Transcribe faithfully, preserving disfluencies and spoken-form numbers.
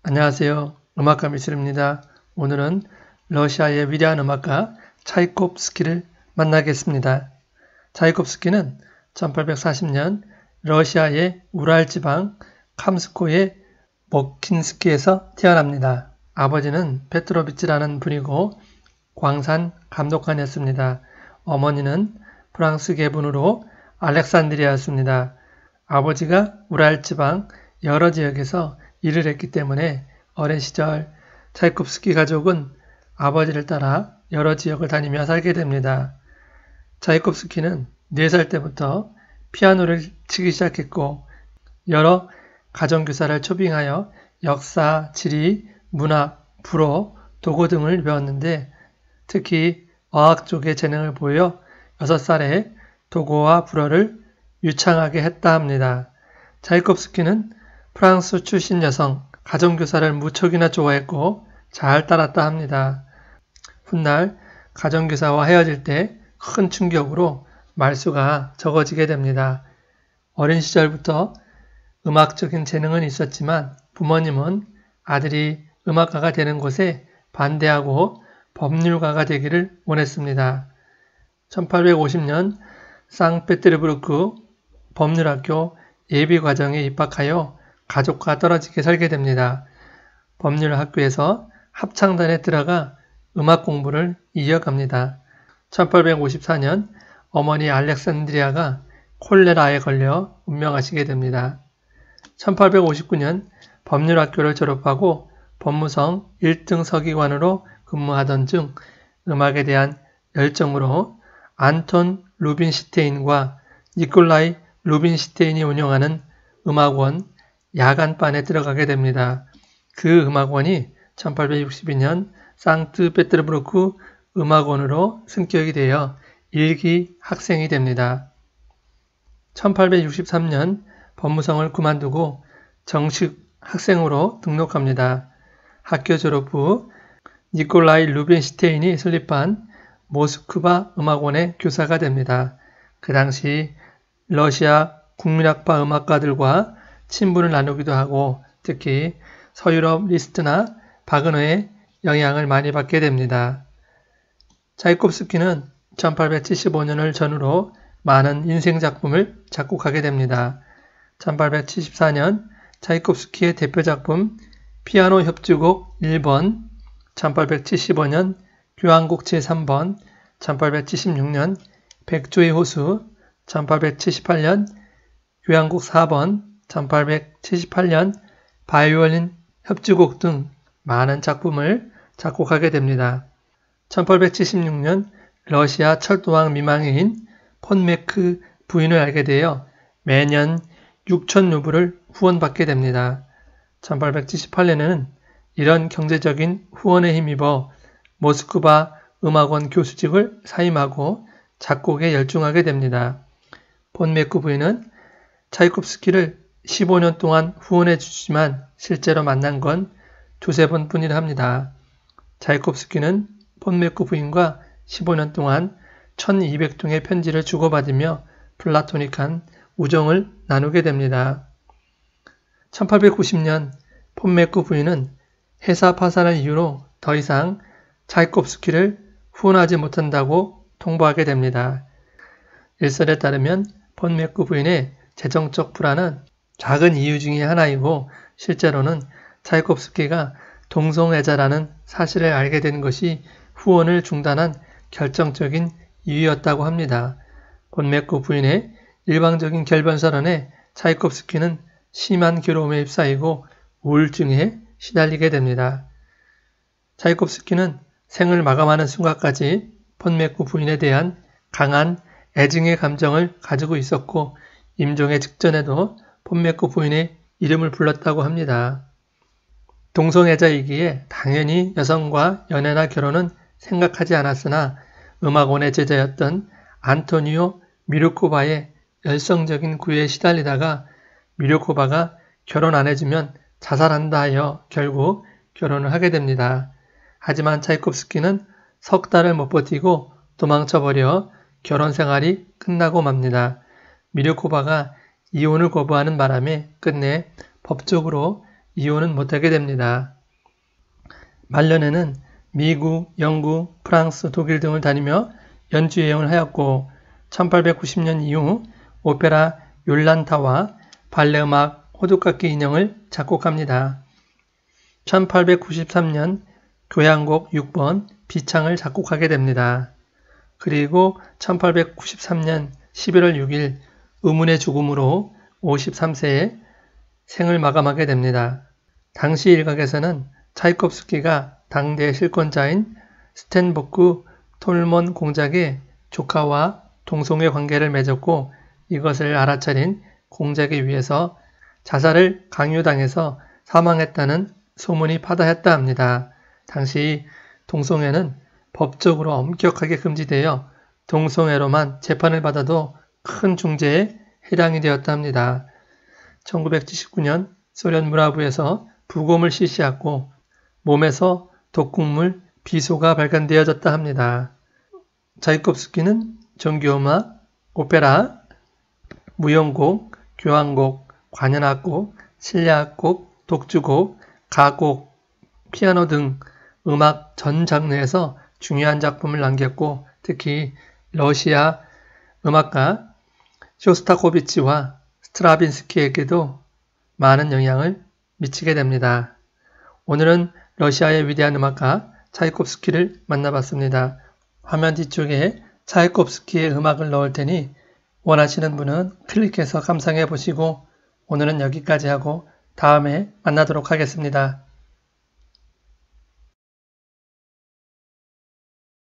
안녕하세요. 음악가 미술입니다. 오늘은 러시아의 위대한 음악가 차이콥스키를 만나겠습니다. 차이콥스키는 천팔백사십 년 러시아의 우랄 지방 캄스코의 모킨스키에서 태어납니다. 아버지는 페트로비치라는 분이고 광산 감독관이었습니다. 어머니는 프랑스 계분으로 알렉산드리아였습니다. 아버지가 우랄 지방 여러 지역에서 일을 했기 때문에 어린 시절 차이콥스키 가족은 아버지를 따라 여러 지역을 다니며 살게 됩니다. 차이콥스키는 네 살 때부터 피아노를 치기 시작했고 여러 가정교사를 초빙하여 역사, 지리, 문학, 불어, 도고 등을 배웠는데 특히 어학 쪽에 재능을 보여 여섯 살에 도고와 불어를 유창하게 했다 합니다. 차이콥스키는 프랑스 출신 여성 가정교사를 무척이나 좋아했고 잘 따랐다 합니다. 훗날 가정교사와 헤어질 때 큰 충격으로 말수가 적어지게 됩니다. 어린 시절부터 음악적인 재능은 있었지만 부모님은 아들이 음악가가 되는 것에 반대하고 법률가가 되기를 원했습니다. 천팔백오십 년 상페테르부르크 법률학교 예비과정에 입학하여 가족과 떨어지게 살게 됩니다. 법률학교에서 합창단에 들어가 음악 공부를 이어갑니다. 천팔백오십사 년 어머니 알렉산드리아가 콜레라에 걸려 운명하시게 됩니다. 천팔백오십구 년 법률학교를 졸업하고 법무성 일 등 서기관으로 근무하던 중 음악에 대한 열정으로 안톤 루빈슈테인과 니콜라이 루빈슈테인이 운영하는 음악원 야간반에 들어가게 됩니다. 그 음악원이 천팔백육십이 년 상트페테르부르크 음악원으로 승격이 되어 일 기 학생이 됩니다. 천팔백육십삼 년 법무성을 그만두고 정식 학생으로 등록합니다. 학교 졸업 후 니콜라이 루빈슈테인이 설립한 모스크바 음악원의 교사가 됩니다. 그 당시 러시아 국민악파 음악가들과 친분을 나누기도 하고 특히 서유럽 리스트나 바그너의 영향을 많이 받게 됩니다. 차이콥스키는 천팔백칠십오 년을 전후로 많은 인생작품을 작곡하게 됩니다. 천팔백칠십사 년 차이콥스키의 대표작품 피아노 협주곡 일 번, 천팔백칠십오 년 교향곡 제삼 번, 천팔백칠십육 년 백조의 호수, 천팔백칠십팔 년 교향곡 사 번, 천팔백칠십팔 년 바이올린 협주곡 등 많은 작품을 작곡하게 됩니다. 천팔백칠십육 년 러시아 철도왕 미망인 폰메크 부인을 알게 되어 매년 육천 루블을 후원받게 됩니다. 천팔백칠십팔 년에는 이런 경제적인 후원에 힘입어 모스크바 음악원 교수직을 사임하고 작곡에 열중하게 됩니다. 폰메크 부인은 차이콥스키를 십오 년 동안 후원해 주지만 실제로 만난 건 두세 번 뿐이라 합니다. 차이콥스키는 폰메크 부인과 십오 년 동안 천이백 통의 편지를 주고받으며 플라토닉한 우정을 나누게 됩니다. 천팔백구십 년 폰메크 부인은 회사 파산을 이유로 더 이상 차이콥스키를 후원하지 못한다고 통보하게 됩니다. 일설에 따르면 폰메크 부인의 재정적 불안은 작은 이유 중의 하나이고 실제로는 차이콥스키가 동성애자라는 사실을 알게 된 것이 후원을 중단한 결정적인 이유였다고 합니다. 폰메크 부인의 일방적인 결변선언에 차이콥스키는 심한 괴로움에 휩싸이고 우울증에 시달리게 됩니다. 차이콥스키는 생을 마감하는 순간까지 폰메크 부인에 대한 강한 애증의 감정을 가지고 있었고 임종의 직전에도 폰메크 부인의 이름을 불렀다고 합니다. 동성애자이기에 당연히 여성과 연애나 결혼은 생각하지 않았으나 음악원의 제자였던 안토니오 미르코바의 열성적인 구애에 시달리다가 미르코바가 결혼 안 해주면 자살한다 하여 결국 결혼을 하게 됩니다. 하지만 차이콥스키는 석 달을 못 버티고 도망쳐버려 결혼 생활이 끝나고 맙니다. 미르코바가 이혼을 거부하는 바람에 끝내 법적으로 이혼은 못하게 됩니다. 말년에는 미국, 영국, 프랑스, 독일 등을 다니며 연주 여행을 하였고 천팔백구십 년 이후 오페라 욜란타와 발레 음악 호두깎이 인형을 작곡합니다. 천팔백구십삼 년 교향곡 육 번 비창을 작곡하게 됩니다. 그리고 천팔백구십삼 년 십일월 육일 의문의 죽음으로 오십삼 세에 생을 마감하게 됩니다. 당시 일각에서는 차이콥스키가 당대 실권자인 스텐보크 톨먼 공작의 조카와 동성애 관계를 맺었고 이것을 알아차린 공작에 위해서 자살을 강요당해서 사망했다는 소문이 파다했다 합니다. 당시 동성애는 법적으로 엄격하게 금지되어 동성애로만 재판을 받아도 큰 중죄에 해당이 되었다 합니다. 천구백칠십구 년 소련 문화부에서 부검을 실시했고 몸에서 독극물 비소가 발견되어졌다 합니다. 차이콥스키는 정규음악, 오페라, 무용곡, 교향곡, 관현악곡, 실내악곡, 독주곡, 가곡, 피아노 등 음악 전 장르에서 중요한 작품을 남겼고 특히 러시아 음악가 쇼스타코비치와 스트라빈스키에게도 많은 영향을 미치게 됩니다. 오늘은 러시아의 위대한 음악가 차이콥스키를 만나봤습니다. 화면 뒤쪽에 차이콥스키의 음악을 넣을 테니 원하시는 분은 클릭해서 감상해 보시고 오늘은 여기까지 하고 다음에 만나도록 하겠습니다.